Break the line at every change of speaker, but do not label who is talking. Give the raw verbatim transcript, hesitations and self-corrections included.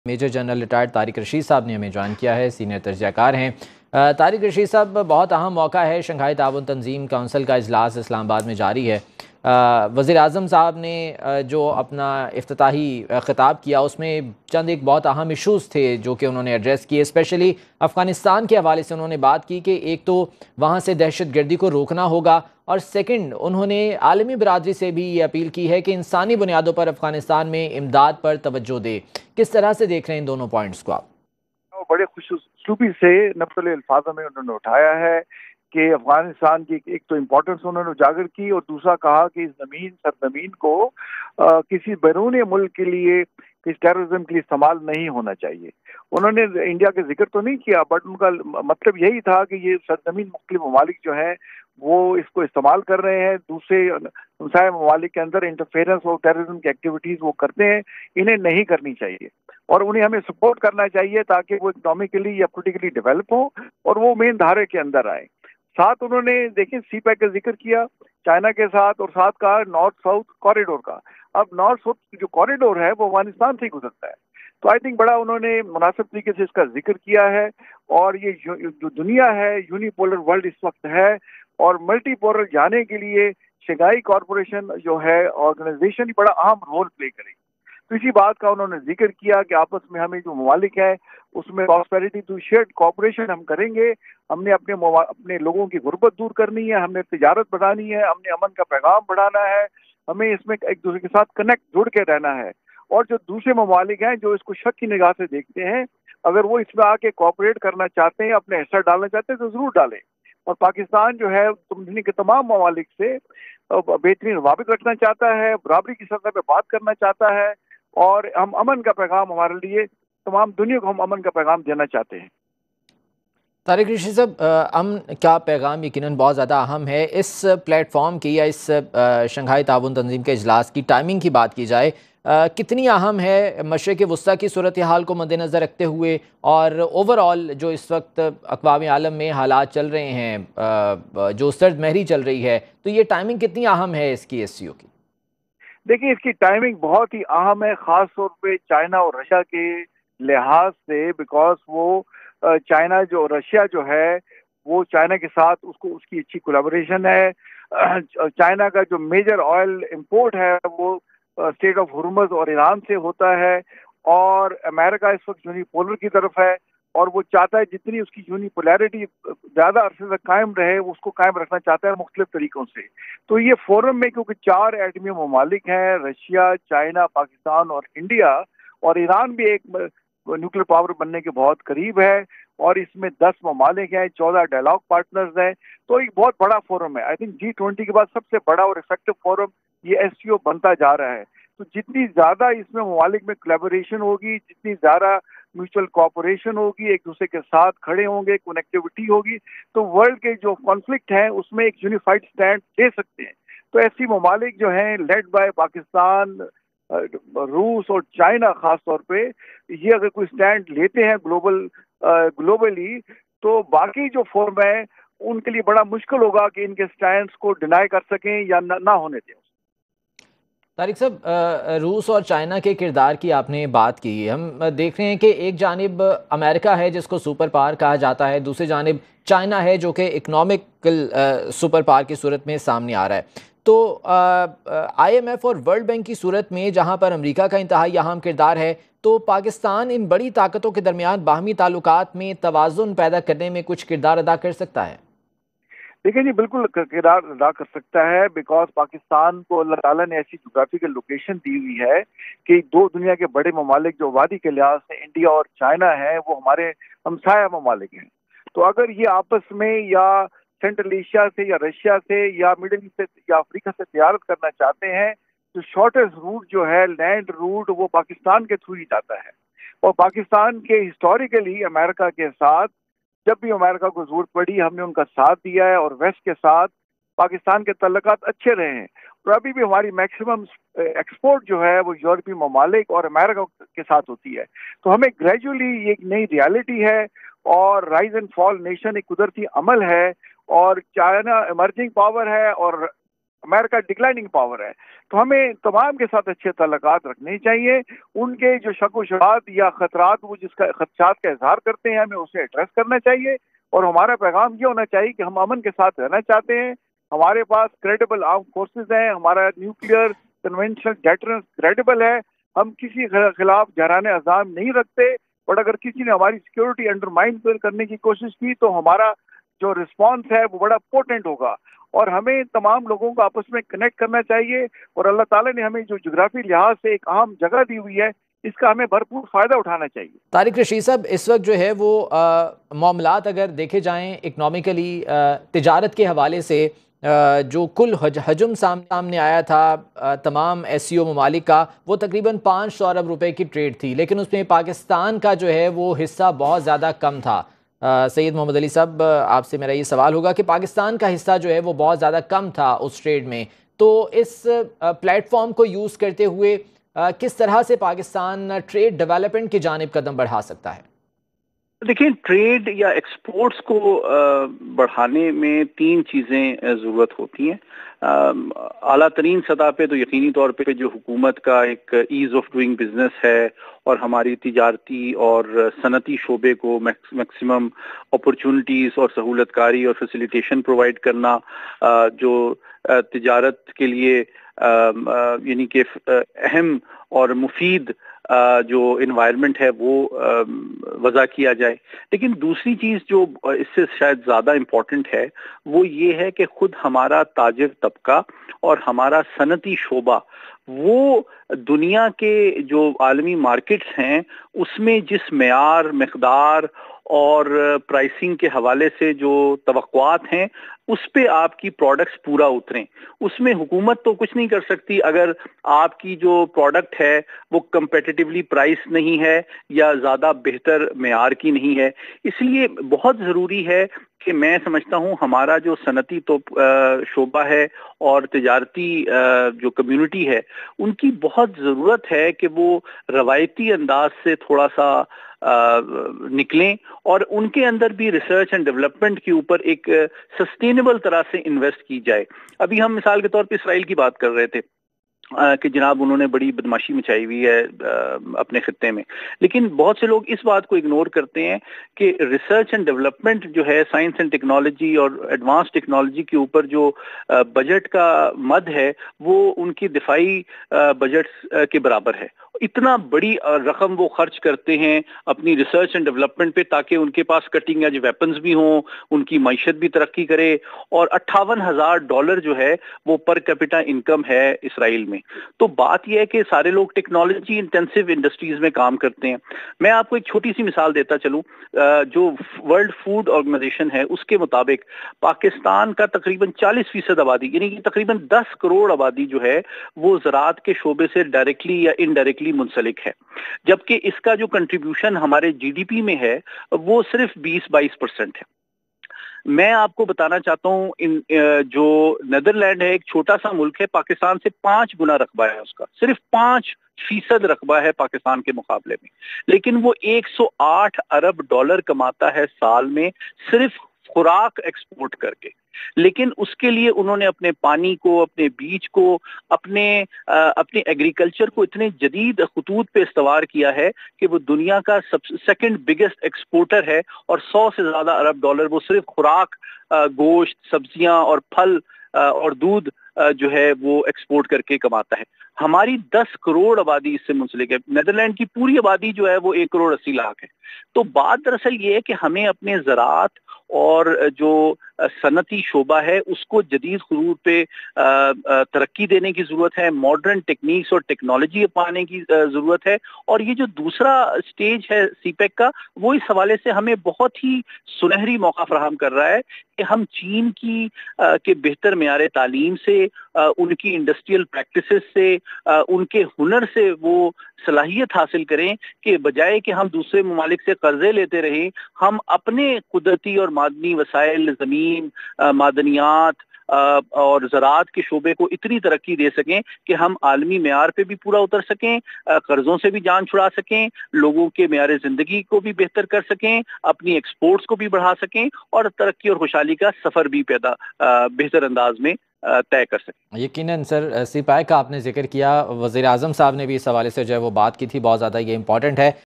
Major general retired Tariq Rashid sahab نے ہمیں join کیا ہے، سینئر تجزیہ کار ہیں۔ طارق رشید صاحب، بہت اہم موقع ہے، شنگھائی تعاون تنظیم کونسل کا اجلاس اسلام آباد میں جاری ہے۔ وزیر اعظم صاحب نے جو اپنا افتتاحی خطاب کیا اس میں چند ایک بہت اہم ایشوز تھے جو کہ انہوں نے ایڈریس کیے، اسپیشلی افغانستان کے حوالے سے انہوں نے بات کی کہ ایک تو وہاں سے دہشت گردی کو روکنا ہوگا، اور سیکنڈ انہوں نے عالمی برادری سے بھی یہ اپیل کی ہے کہ انسانی بنیادوں پر افغانستان میں امداد پر توجہ دے۔ کس طرح سے دیکھ رہے ہیں ان دونوں پوائنٹس کو آپ؟
بڑے خوش اسلوبی سے نفل الفاظوں میں انہوں نے اٹھایا ہے کہ افغانستان کی ایک تو امپورٹنس انہوں نے اجاگر کی، اور دوسرا کہا کہ اس زمین سرزمین کو کسی بیرون ملک کے لیے کسی ٹیررزم کے لیے استعمال نہیں ہونا چاہیے۔ انہوں نے انڈیا کا ذکر تو نہیں کیا، بٹ ان کا مطلب یہی تھا کہ یہ سرزمین مختلف ممالک جو ہیں وہ اس کو استعمال کر رہے ہیں، دوسرے ہمسائے ممالک کے اندر انٹرفیئرنس اور ٹیررزم کی ایکٹیویٹیز وہ کرتے ہیں، انہیں نہیں کرنی چاہیے، اور انہیں ہمیں سپورٹ کرنا چاہیے تاکہ وہ اکنامکلی یا پولیٹیکلی ڈیولپ ہوں اور وہ مین دھارے کے اندر آئیں۔ ساتھ انہوں نے دیکھیں سی پیک کا ذکر کیا چائنا کے ساتھ، اور ساتھ کہا نارتھ ساؤتھ کوریڈور کا۔ اب نارتھ ساؤتھ جو کوریڈور ہے وہ افغانستان سے ہی گزرتا ہے، تو آئی تھنک بڑا انہوں نے مناسب طریقے سے اس کا ذکر کیا ہے۔ اور یہ جو دنیا ہے یونی پولر ورلڈ اس وقت ہے، اور ملٹی پولر جانے کے لیے شنگھائی کارپوریشن جو ہے آرگنائزیشن بڑا اہم رول پلے کرے گی۔ تو اسی بات کا انہوں نے ذکر کیا کہ آپس میں ہمیں جو ممالک ہیں اس میں پراسپیرٹی ٹو شیئرڈ کوآپریشن ہم کریں گے، ہم نے اپنے اپنے لوگوں کی غربت دور کرنی ہے، ہم نے تجارت بڑھانی ہے، ہم نے امن کا پیغام بڑھانا ہے، ہمیں اس میں ایک دوسرے کے ساتھ کنیکٹ جڑ کے رہنا ہے۔ اور جو دوسرے ممالک ہیں جو اس کو شک کی نگاہ سے دیکھتے ہیں، اگر وہ اس میں آ کے کوآپریٹ کرنا چاہتے ہیں، اپنے حصہ ڈالنا چاہتے ہیں تو ضرور ڈالیں۔ اور پاکستان جو ہے دنیا کے تمام ممالک سے بہترین روابط رکھنا چاہتا ہے، برابری کی سطح پہ بات کرنا چاہتا ہے، اور ہم امن کا پیغام ہمارے لیے تمام دنیا کو ہم امن کا پیغام دینا چاہتے ہیں۔
طارق رشید صاحب، امن کا پیغام یقیناً بہت زیادہ اہم ہے۔ اس پلیٹ فارم کی یا اس شنگھائی تعاون تنظیم کے اجلاس کی ٹائمنگ کی بات کی جائے، کتنی اہم ہے مشرق وسطیٰ کی صورتحال کو مد نظر رکھتے ہوئے، اور اوور آل جو اس وقت اقوام عالم میں حالات چل رہے ہیں، جو سرد مہری چل رہی ہے، تو یہ ٹائمنگ کتنی اہم ہے اس کی ایس سی او کی؟
دیکھیں اس کی ٹائمنگ بہت ہی اہم ہے، خاص طور پہ چائنا اور رشیا کے لحاظ سے، بیکاز وہ چائنا جو رشیا جو ہے وہ چائنا کے ساتھ اس کو اس کی اچھی کولیبوریشن ہے۔ چائنا کا جو میجر آئل امپورٹ ہے وہ اسٹیٹ آف ہرمز اور ایران سے ہوتا ہے، اور امریکہ اس وقت یونی پولر کی طرف ہے، اور وہ چاہتا ہے جتنی اس کی یونی پولیرٹی زیادہ عرصے تک قائم رہے اس کو قائم رکھنا چاہتا ہے مختلف طریقوں سے۔ تو یہ فورم میں کیونکہ چار ایٹمی ممالک ہیں، رشیا، چائنا، پاکستان اور انڈیا، اور ایران بھی ایک نیوکلیر پاور بننے کے بہت قریب ہے، اور اس میں دس ممالک ہیں، چودہ ڈائلاگ پارٹنرز ہیں، تو ایک بہت بڑا فورم ہے۔ آئی تھنک جی ٹوینٹی کے بعد سب سے بڑا اور افیکٹو فورم یہ ایس سی او بنتا جا رہا ہے۔ تو جتنی زیادہ اس میں ممالک میں کولیبوریشن ہوگی، جتنی زیادہ میوچل کوآپریشن ہوگی، ایک دوسرے کے ساتھ کھڑے ہوں گے، کنیکٹیوٹی ہوگی، تو ورلڈ کے جو کانفلکٹ ہیں اس میں ایک یونیفائڈ سٹینڈ لے سکتے ہیں۔ تو ایسی ممالک جو ہیں لیڈ بائی پاکستان، روس اور چائنا خاص طور پہ، یہ اگر کوئی سٹینڈ لیتے ہیں گلوبل گلوبلی، تو باقی جو فورم ہیں ان کے لیے بڑا مشکل ہوگا کہ ان کے سٹینڈز کو ڈینائی کر سکیں یا نہ ہونے دیں۔
طارق صاحب، روس اور چائنا کے کردار کی آپ نے بات کی، ہم دیکھ رہے ہیں کہ ایک جانب امریکا ہے جس کو سپر پاور کہا جاتا ہے، دوسری جانب چائنا ہے جو کہ اکنامکل سپر پاور کی صورت میں سامنے آ رہا ہے۔ تو آئی ایم ایف اور ورلڈ بینک کی صورت میں جہاں پر امریکا کا انتہائی اہم کردار ہے، تو پاکستان ان بڑی طاقتوں کے درمیان باہمی تعلقات میں توازن پیدا کرنے میں کچھ کردار ادا کر سکتا ہے؟
دیکھیں جی، بالکل کردار ادا کر سکتا ہے، بیکاز پاکستان کو اللہ تعالیٰ نے ایسی جغرافیکل لوکیشن دی ہوئی ہے کہ دو دنیا کے بڑے ممالک جو وادی کے لحاظ سے انڈیا اور چائنا ہیں وہ ہمارے ہمسایہ ممالک ہیں۔ تو اگر یہ آپس میں یا سینٹرل ایشیا سے یا رشیا سے یا مڈل ایسٹ سے یا افریقہ سے تجارت کرنا چاہتے ہیں، تو شارٹیسٹ روٹ جو ہے لینڈ روٹ وہ پاکستان کے تھرو ہی جاتا ہے۔ اور پاکستان کے ہسٹوریکلی امریکہ کے ساتھ جب بھی امریکہ کو ضرورت پڑی ہم نے ان کا ساتھ دیا ہے، اور ویسٹ کے ساتھ پاکستان کے تعلقات اچھے رہے ہیں، اور ابھی بھی ہماری میکسیمم ایکسپورٹ جو ہے وہ یورپی ممالک اور امریکہ کے ساتھ ہوتی ہے۔ تو ہمیں گریجولی یہ ایک نئی ریالٹی ہے، اور رائز اینڈ فال نیشن ایک قدرتی عمل ہے، اور چائنا ایمرجنگ پاور ہے اور امریکہ ڈکلائننگ پاور ہے. تو ہمیں تمام کے ساتھ اچھے تعلقات رکھنے چاہیے. ان کے جو شک و شبہات یا خطرات وہ جس کا خدشات کا اظہار کرتے ہیں ہمیں اسے ایڈریس کرنا چاہیے. اور ہمارا پیغام یہ ہونا چاہیے کہ ہم امن کے ساتھ رہنا چاہتے ہیں. ہمارے پاس کریڈیبل آرم فورسز ہیں, ہمارا نیوکلیئر کنونشنل ڈیٹرنس کریڈیبل ہے, ہم کسی کے خلاف جارحانہ عزام نہیں رکھتے. اور اگر کسی نے ہماری سیکورٹی انڈرمائن کرنے کی کوشش کی تو ہمارا جو رسپانس ہے وہ بڑا پوٹنٹ ہوگا. اور ہمیں تمام لوگوں کو آپس میں کنیکٹ کرنا چاہیے. اور اللہ تعالیٰ نے ہمیں جو جغرافی لحاظ سے ایک اہم جگہ دی ہوئی ہے اس کا ہمیں بھرپور فائدہ اٹھانا چاہیے.
طارق رشید صاحب, اس وقت جو ہے وہ معاملات اگر دیکھے جائیں اکنامیکلی, تجارت کے حوالے سے جو کل حجم سامنے آیا تھا تمام ایس سی او ممالک کا, وہ تقریباً پانچ سو ارب روپے کی ٹریڈ تھی, لیکن اس میں پاکستان کا جو ہے وہ حصہ بہت زیادہ کم تھا. سید محمد علی صاحب, آپ سے میرا یہ سوال ہوگا کہ پاکستان کا حصہ جو ہے وہ بہت زیادہ کم تھا اس ٹریڈ میں, تو اس پلیٹ فارم کو یوز کرتے ہوئے کس طرح سے پاکستان ٹریڈ ڈیولپمنٹ کی جانب قدم بڑھا سکتا ہے؟
دیکھیں, ٹریڈ یا ایکسپورٹس کو بڑھانے میں تین چیزیں ضرورت ہوتی ہیں. اعلیٰ ترین سطح پہ تو یقینی طور پہ جو حکومت کا ایک ایز آف ڈوئنگ بزنس ہے اور ہماری تجارتی اور صنعتی شعبے کو میکسیمم اپرچونٹیز اور سہولت کاری اور فیسیلیٹیشن پرووائڈ کرنا, جو تجارت کے لیے یعنی کہ اہم اور مفید جو انوائرمنٹ ہے وہ وضع کیا جائے. لیکن دوسری چیز جو اس سے شاید زیادہ امپورٹنٹ ہے وہ یہ ہے کہ خود ہمارا تاجر طبقہ اور ہمارا صنعتی شعبہ وہ دنیا کے جو عالمی مارکیٹس ہیں اس میں جس معیار, مقدار اور پرائسنگ کے حوالے سے جو توقعات ہیں اس پہ آپ کی پروڈکٹس پورا اتریں. اس میں حکومت تو کچھ نہیں کر سکتی اگر آپ کی جو پروڈکٹ ہے وہ کمپیٹیٹیولی پرائس نہیں ہے یا زیادہ بہتر معیار کی نہیں ہے. اس لیے بہت ضروری ہے کہ میں سمجھتا ہوں ہمارا جو صنعتی تو شعبہ ہے اور تجارتی جو کمیونٹی ہے ان کی بہت ضرورت ہے کہ وہ روایتی انداز سے تھوڑا سا نکلیں اور ان کے اندر بھی ریسرچ اینڈ ڈیولپمنٹ کے اوپر ایک سسٹینیبل طرح سے انویسٹ کی جائے. ابھی ہم مثال کے طور پہ اسرائیل کی بات کر رہے تھے کہ جناب انہوں نے بڑی بدماشی مچائی ہوئی ہے اپنے خطے میں, لیکن بہت سے لوگ اس بات کو اگنور کرتے ہیں کہ ریسرچ اینڈ ڈیولپمنٹ جو ہے سائنس اینڈ ٹیکنالوجی اور ایڈوانس ٹیکنالوجی کے اوپر جو بجٹ کا مد ہے وہ ان کی دفاعی بجٹ کے برابر ہے. اتنا بڑی رقم وہ خرچ کرتے ہیں اپنی ریسرچ اینڈ ڈیولپمنٹ پہ تاکہ ان کے پاس کٹنگ ایج ویپنز بھی ہوں, ان کی معیشت بھی ترقی کرے, اور اٹھاون ہزار ڈالر جو ہے وہ پر کیپٹا انکم ہے اسرائیل میں. تو بات یہ ہے کہ سارے لوگ ٹیکنالوجی انٹینسو انڈسٹریز میں کام کرتے ہیں. میں آپ کو ایک چھوٹی سی مثال دیتا چلوں, جو ورلڈ فوڈ آرگنائزیشن ہے اس کے مطابق پاکستان کا تقریباً چالیس فیصد آبادی یعنی کہ تقریباً دس کروڑ آبادی جو ہے وہ زراعت کے شعبے سے ڈائریکٹلی یا انڈائریکٹلی منسلک ہے, جبکہ اس کا جو کنٹریبیوشن ہمارے جی ڈی پی میں ہے وہ صرف بیس بائیس پرسنٹ ہے. میں آپ کو بتانا چاہتا ہوں ان جو نیدرلینڈ ہے ایک چھوٹا سا ملک ہے, پاکستان سے پانچ گنا رقبہ ہے اس کا, صرف پانچ فیصد رقبہ ہے پاکستان کے مقابلے میں, لیکن وہ ایک سو آٹھ ارب ڈالر کماتا ہے سال میں صرف خوراک ایکسپورٹ کر کے. لیکن اس کے لیے انہوں نے اپنے پانی کو, اپنے بیج کو, اپنے اپنے ایگریکلچر کو اتنے جدید خطوط پہ استوار کیا ہے کہ وہ دنیا کا سب سیکنڈ بگیسٹ ایکسپورٹر ہے, اور سو سے زیادہ ارب ڈالر وہ صرف خوراک, گوشت, سبزیاں اور پھل اور دودھ جو ہے وہ ایکسپورٹ کر کے کماتا ہے. ہماری دس کروڑ آبادی اس سے منسلک ہے. نیدرلینڈ کی پوری آبادی جو ہے وہ ایک کروڑ اسی لاکھ ہے. تو بات دراصل یہ ہے کہ ہمیں اپنے زراعت اور جو صنعتی شعبہ ہے اس کو جدید خطوط پہ ترقی دینے کی ضرورت ہے, ماڈرن ٹیکنیکس اور ٹیکنالوجی اپنانے کی ضرورت ہے. اور یہ جو دوسرا سٹیج ہے سی پیک کا وہ اس حوالے سے ہمیں بہت ہی سنہری موقع فراہم کر رہا ہے کہ ہم چین کی کے بہتر معیار تعلیم سے, ان کی انڈسٹریل پریکٹسز سے, ان کے ہنر سے وہ صلاحیت حاصل کریں کہ بجائے کہ ہم دوسرے ممالک سے قرضے لیتے رہیں, ہم اپنے قدرتی اور معدنی وسائل, زمین, معدنیات, اور زراعت کے شعبے کو اتنی ترقی دے سکیں کہ ہم عالمی معیار پہ بھی پورا اتر سکیں، قرضوں سے بھی جان چھڑا سکیں، لوگوں کے معیار زندگی کو بھی بہتر کر سکیں، اپنی ایکسپورٹس کو بھی بڑھا سکیں اور ترقی اور خوشحالی کا سفر بھی پیدا بہتر انداز میں طے کر سکیں۔
یقیناً سر، سی پیک کا آپ نے ذکر کیا، وزیر اعظم صاحب نے بھی اس حوالے سے جو ہے وہ بات کی تھی، بہت زیادہ یہ امپورٹنٹ ہے۔